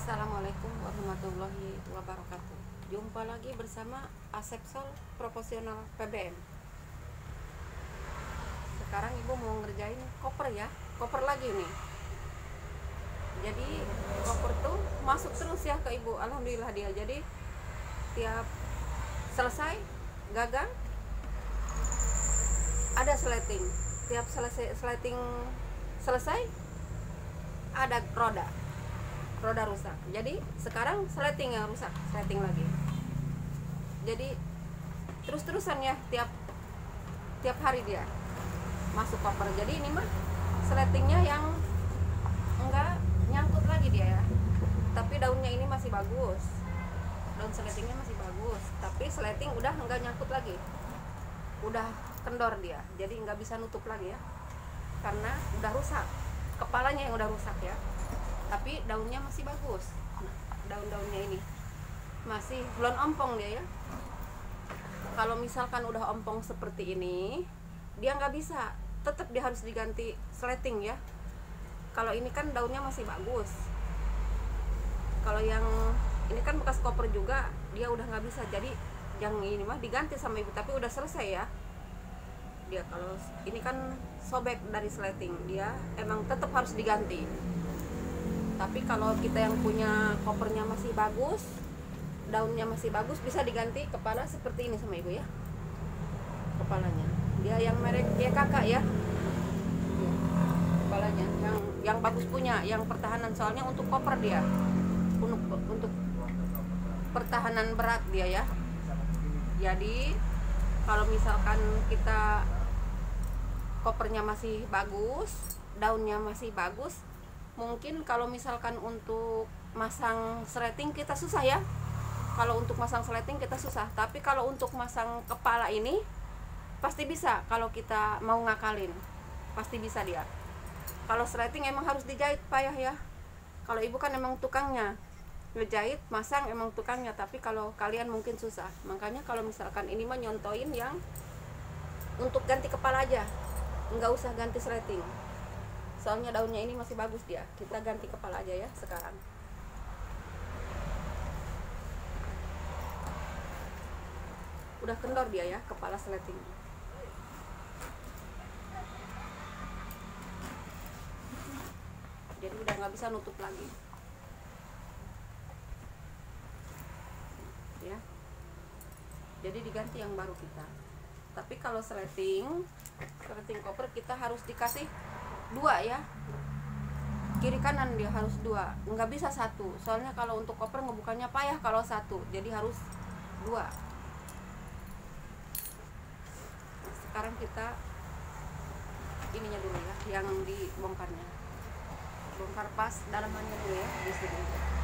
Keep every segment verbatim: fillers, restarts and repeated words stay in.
Assalamualaikum warahmatullahi wabarakatuh. Jumpa lagi bersama Asep Sol Profesional P B M. Sekarang ibu mau ngerjain koper ya, koper lagi nih. Jadi koper tuh masuk terus ya ke ibu, alhamdulillah dia. Jadi tiap selesai gagang ada sleting, tiap selesai sleting selesai ada roda roda rusak. Jadi sekarang sleting yang rusak, sleting lagi. Jadi terus-terusan ya, tiap tiap hari dia masuk koper. Jadi ini mah sletingnya yang enggak nyangkut lagi dia ya, tapi daunnya ini masih bagus, daun sletingnya masih bagus, tapi sleting udah enggak nyangkut lagi, udah kendor dia, jadi nggak bisa nutup lagi ya, karena udah rusak, kepalanya yang udah rusak ya, tapi daunnya masih bagus. Nah, daun-daunnya ini masih belum ompong dia ya. Kalau misalkan udah ompong seperti ini, dia nggak bisa, tetap dia harus diganti sleting ya. Kalau ini kan daunnya masih bagus, kalau yang ini kan bekas koper juga, dia udah nggak bisa. Jadi yang ini mah diganti sama ibu, tapi udah selesai ya dia. Kalau ini kan sobek dari sleting, dia emang tetap harus diganti. Tapi kalau kita yang punya kopernya masih bagus, daunnya masih bagus, bisa diganti kepala seperti ini sama ibu ya. Kepalanya dia yang merek ya kakak ya, kepalanya yang yang bagus punya, yang pertahanan, soalnya untuk koper dia, untuk untuk pertahanan berat dia ya. Jadi kalau misalkan kita kopernya masih bagus, daunnya masih bagus, mungkin kalau misalkan untuk masang sleting kita susah ya. Kalau untuk masang sleting kita susah, tapi kalau untuk masang kepala ini pasti bisa. Kalau kita mau ngakalin pasti bisa dia. Kalau sleting emang harus dijahit payah ya. Kalau ibu kan emang tukangnya ngejahit, masang emang tukangnya, tapi kalau kalian mungkin susah. Makanya kalau misalkan ini mah nyontoin yang untuk ganti kepala aja, nggak usah ganti sleting, soalnya daunnya ini masih bagus dia. Kita ganti kepala aja ya sekarang. Udah kendor dia ya kepala sleting. Jadi udah nggak bisa nutup lagi ya. Jadi diganti yang baru kita. Tapi kalau sleting sleting koper kita harus dikasih dua ya, kiri kanan dia harus dua, nggak bisa satu. Soalnya kalau untuk koper ngebukanya payah kalau satu, jadi harus dua. Nah, sekarang kita ininya dulu ya, yang dibongkarnya, bongkar pas dalamannya dulu ya di sini.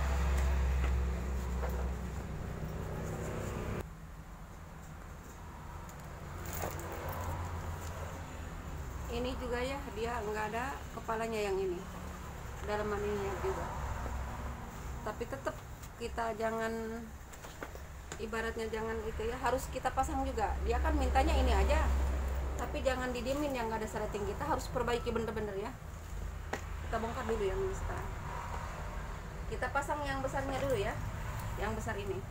Ini juga ya, dia nggak ada kepalanya yang ini, dalaman ini juga. Tapi tetap kita jangan, ibaratnya jangan itu ya, harus kita pasang juga. Dia kan mintanya ini aja, tapi jangan didiemin yang nggak ada sleting. Kita harus perbaiki bener-bener ya. Kita bongkar dulu yang ini sekarang. Kita pasang yang besarnya dulu ya, yang besar ini.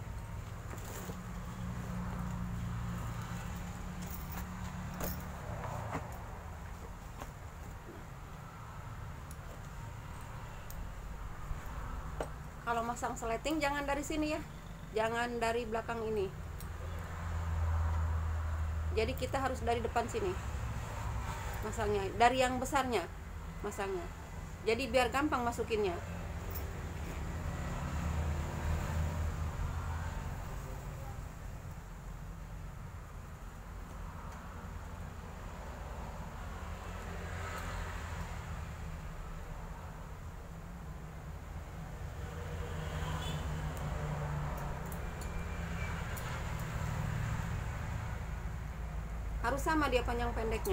Kalau masang sleting jangan dari sini ya, jangan dari belakang ini. Jadi kita harus dari depan sini masangnya, dari yang besarnya masangnya. Jadi biar gampang masukinnya. Harus sama dia panjang pendeknya.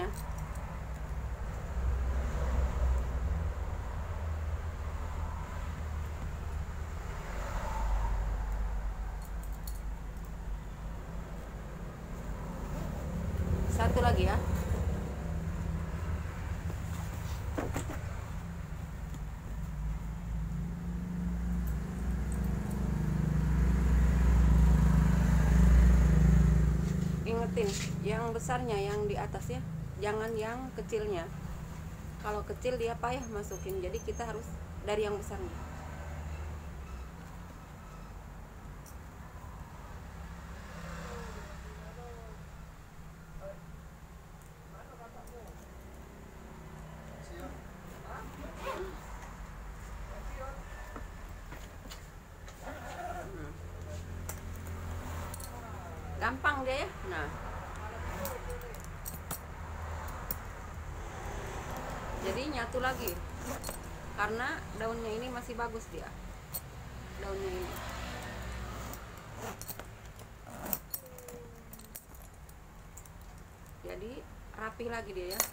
Satu lagi ya. ingetin yang besarnya yang di atas ya, jangan yang kecilnya. Kalau kecil dia payah masukin, jadi kita harus dari yang besarnya. Gampang dia ya. Nah, jadi nyatu lagi karena daunnya ini masih bagus dia, daunnya ini. Jadi rapi lagi dia ya.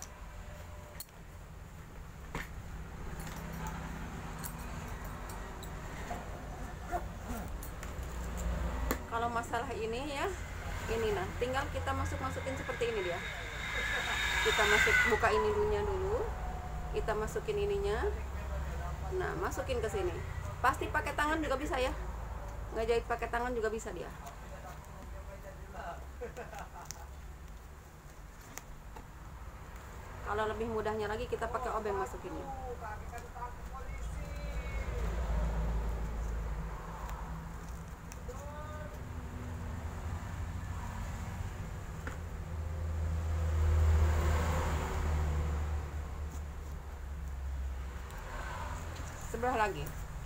Kalau masalah ini ya, ini nah, tinggal kita masuk-masukin seperti ini dia. Kita masuk, buka ini dulunya dulu, kita masukin ininya. Nah, masukin ke sini. Pasti pakai tangan juga bisa ya. Nggak jahit pakai tangan juga bisa dia. Kalau lebih mudahnya lagi kita pakai obeng masukinnya. Sebelah lagi.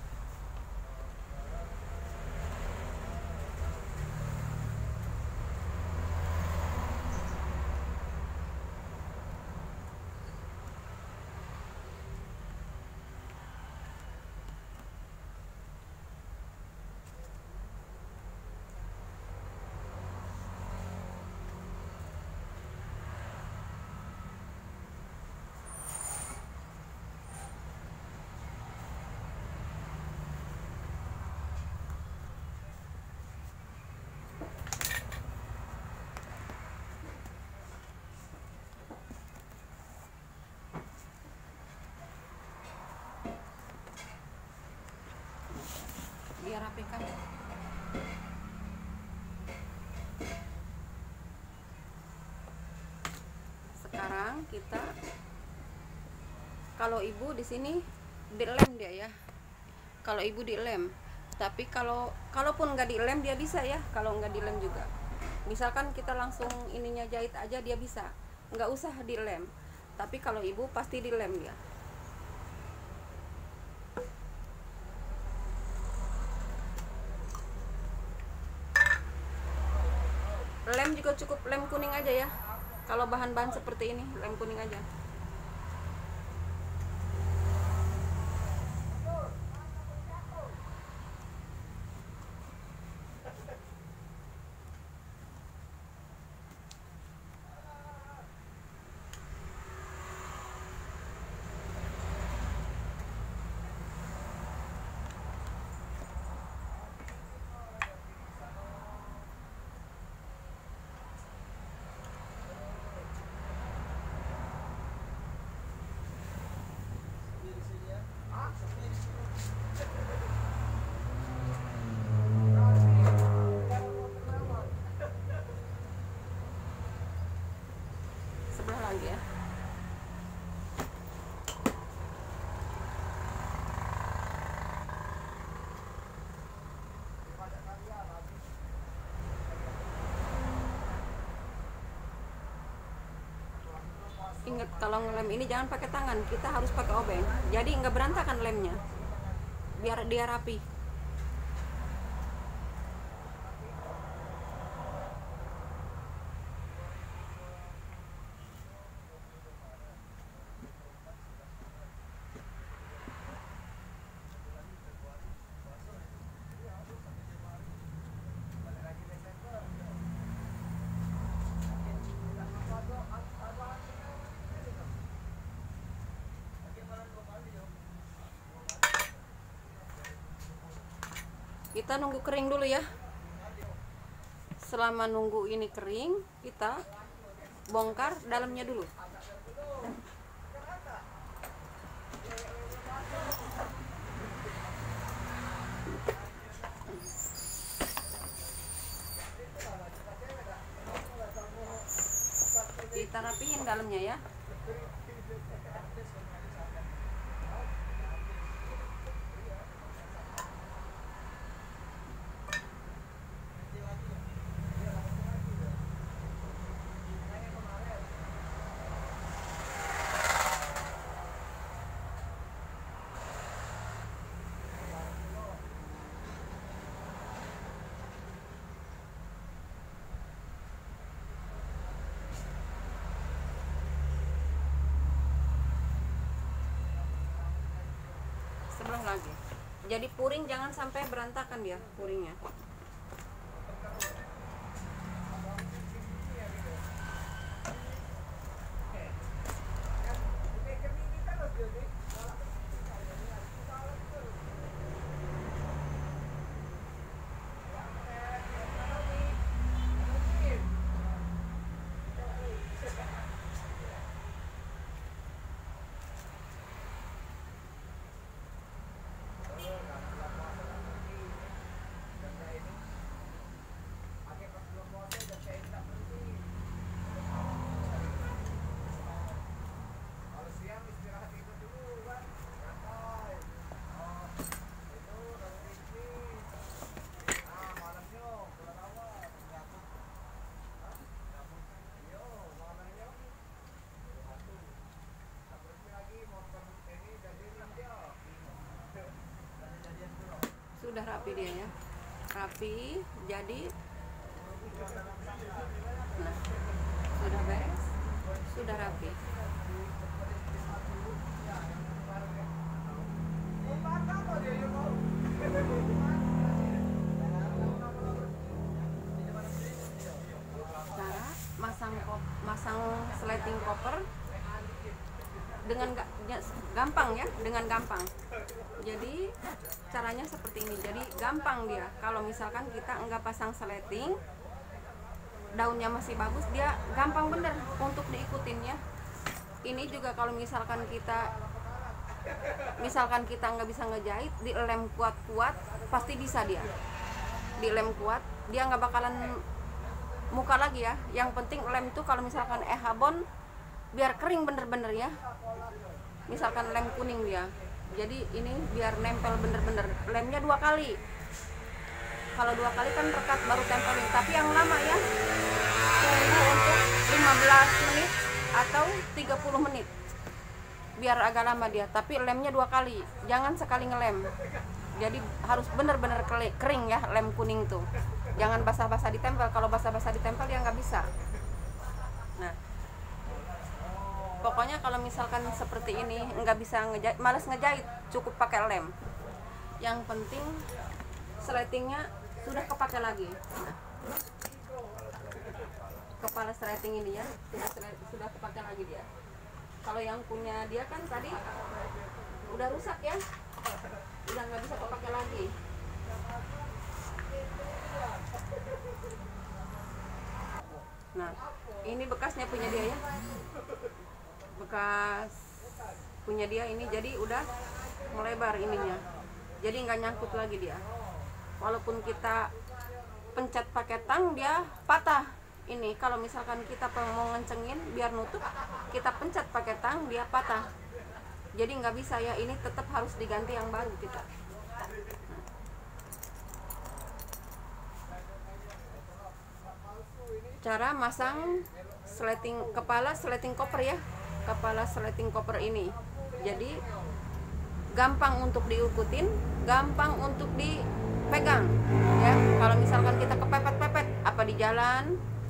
Biar rapikan. Sekarang kita, kalau ibu di sini dilem dia ya. Kalau ibu dilem, tapi kalau kalaupun nggak dilem dia bisa ya. Kalau nggak dilem juga, misalkan kita langsung ininya jahit aja dia bisa, nggak usah dilem. Tapi kalau ibu pasti dilem dia. Lem juga cukup lem kuning aja ya. Kalau bahan-bahan seperti ini, lem kuning aja. Sebelah lagi ya. Ingat, kalau ngelem ini jangan pakai tangan, kita harus pakai obeng. Jadi nggak berantakan lemnya, biar dia rapi. Kita nunggu kering dulu ya. Selama nunggu ini kering, kita bongkar dalamnya dulu. rapihin dalamnya ya. Sebelah lagi. Jadi puring jangan sampai berantakan dia puringnya. Sudah rapi dia ya, rapi. Jadi nah, sudah beres, sudah rapi. Cara masang kop, masang sleting koper dengan ga, gampang ya, dengan gampang. Jadi caranya seperti ini. Jadi gampang dia. Kalau misalkan kita enggak pasang sleting, daunnya masih bagus, dia gampang bener untuk diikutin ya. Ini juga kalau misalkan kita misalkan kita nggak bisa ngejahit, dilem kuat-kuat pasti bisa dia. Dilem kuat, dia nggak bakalan muka lagi ya. Yang penting lem tuh kalau misalkan eh habon biar kering bener-bener ya. Misalkan lem kuning dia, jadi ini biar nempel bener-bener. Lemnya dua kali. Kalau dua kali kan rekat baru tempelin. Tapi yang lama ya, tunggu untuk lima belas menit atau tiga puluh menit. Biar agak lama dia. Tapi lemnya dua kali. Jangan sekali ngelem. Jadi harus bener-bener kering ya lem kuning tuh. Jangan basah-basah ditempel. Kalau basah-basah ditempel ya nggak bisa. Nah, pokoknya kalau misalkan seperti ini nggak bisa ngejahit, males ngejahit, cukup pakai lem. Yang penting sletingnya sudah kepakai lagi. Nah, kepala sleting ini ya sudah sudah kepakai lagi dia. Kalau yang punya dia kan tadi udah rusak ya, udah nggak bisa kepakai lagi. Nah, ini bekasnya punya dia ya. Bekas punya dia ini, jadi udah melebar ininya, jadi nggak nyangkut lagi dia. Walaupun kita pencet pakai tang dia patah. Ini kalau misalkan kita mau ngencengin biar nutup, kita pencet pakai tang dia patah, jadi nggak bisa ya. Ini tetap harus diganti yang baru kita. Cara masang sleting kepala sleting koper ya, kepala sleting koper ini. Jadi gampang untuk diikutin, gampang untuk dipegang ya. Kalau misalkan kita kepepet-pepet apa di jalan,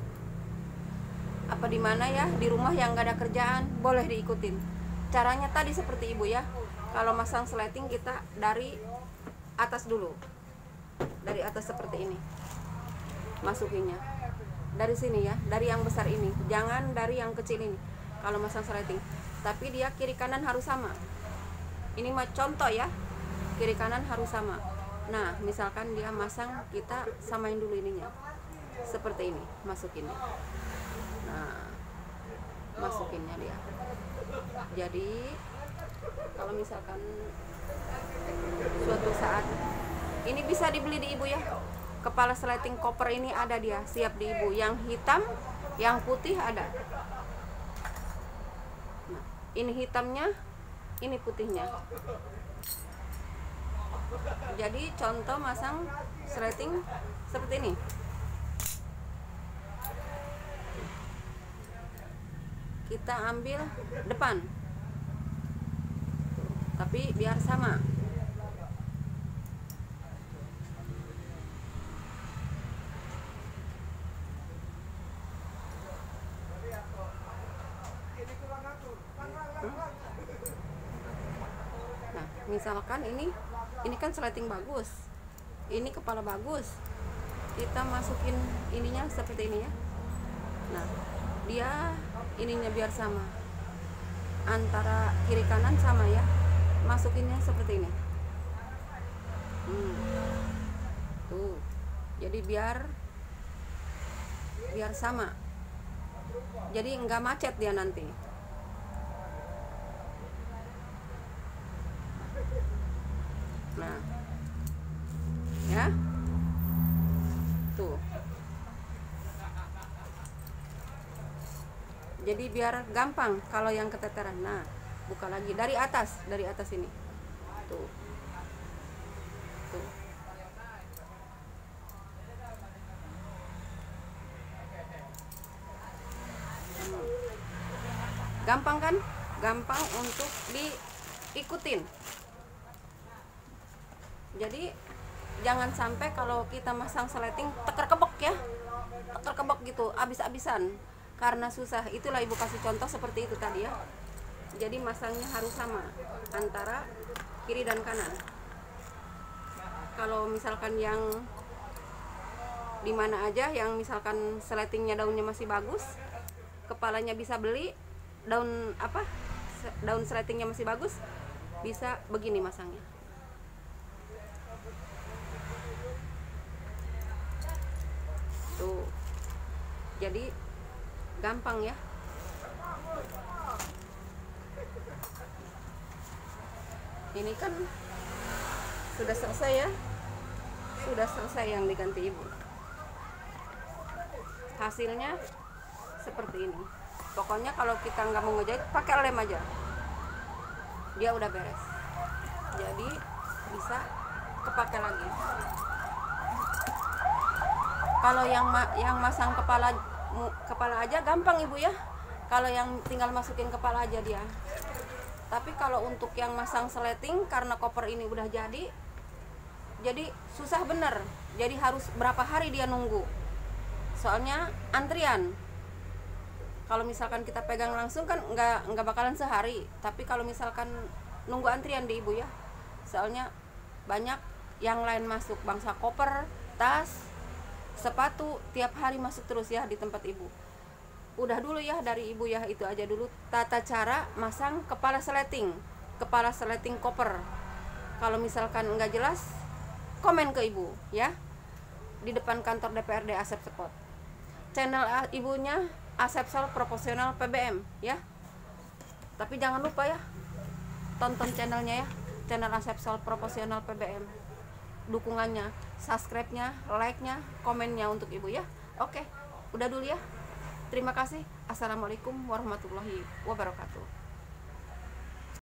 apa di mana ya, di rumah yang nggak ada kerjaan, boleh diikutin. Caranya tadi seperti ibu ya. Kalau masang sleting kita dari atas dulu, dari atas seperti ini masukinnya. Dari sini ya, dari yang besar ini, jangan dari yang kecil ini kalau masang sleting. Tapi dia kiri kanan harus sama. Ini mah contoh ya, kiri kanan harus sama. Nah, misalkan dia masang, kita samain dulu ininya seperti ini, masukinnya. Nah, masukinnya dia. Jadi kalau misalkan suatu saat ini bisa dibeli di ibu ya, kepala sleting koper ini ada dia, siap di ibu. Yang hitam, yang putih ada. ini hitamnya, ini putihnya. Jadi contoh masang sleting seperti ini. Kita ambil depan, tapi biar sama. Nah, misalkan ini ini kan sleting bagus, ini kepala bagus, kita masukin ininya seperti ini ya. Nah, dia ininya biar sama, antara kiri kanan sama ya, masukinnya seperti ini. hmm. Tuh, jadi biar biar sama, jadi enggak macet dia nanti. Nah, ya, tuh. Jadi biar gampang kalau yang keteteran. Nah, buka lagi dari atas, dari atas ini. Tuh. Tuh. Hmm. Gampang kan? Gampang untuk diikutin. Jadi jangan sampai kalau kita masang sleting teker kebek ya, teker kebek gitu, abis-abisan karena susah. Itulah ibu kasih contoh seperti itu tadi ya. Jadi masangnya harus sama antara kiri dan kanan. Kalau misalkan yang dimana aja yang misalkan sletingnya daunnya masih bagus, kepalanya bisa beli, daun apa daun sletingnya masih bagus, bisa begini masangnya. Tuh, jadi gampang ya. Ini kan sudah selesai ya, sudah selesai yang diganti ibu. Hasilnya seperti ini. Pokoknya kalau kita nggak mau ngejahit, pakai lem aja, dia udah beres. Jadi bisa kepake lagi. Kalau yang ma yang masang kepala kepala aja gampang ibu ya, kalau yang tinggal masukin kepala aja dia. Tapi kalau untuk yang masang sleting, karena koper ini udah jadi, jadi susah bener. Jadi harus berapa hari dia nunggu, soalnya antrian. Kalau misalkan kita pegang langsung kan nggak nggak bakalan sehari, tapi kalau misalkan nunggu antrian di ibu ya, soalnya banyak yang lain masuk, bangsa koper, tas, sepatu, tiap hari masuk terus ya di tempat ibu. Udah dulu ya dari ibu ya, itu aja dulu tata cara masang kepala sleting, kepala sleting koper. Kalau misalkan nggak jelas, komen ke ibu ya, di depan kantor D P R D Asep Spot. Channel ibunya Asep Sol Proporsional P B M ya. Tapi jangan lupa ya, tonton channelnya ya, channel Asep Sol Proporsional P B M. Dukungannya, subscribe-nya, like-nya, komennya untuk ibu ya. Oke, udah dulu ya. Terima kasih. Assalamualaikum warahmatullahi wabarakatuh.